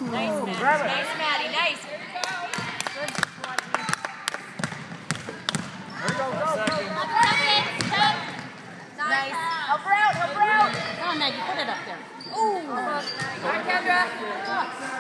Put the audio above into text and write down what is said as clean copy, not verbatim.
Nice, Maddie. Nice, Maddie. Nice. Good. There you go. Go. Nice. Help her out. Help her out. Come on, Maggie. Put it up there. Ooh. All right, Kendra.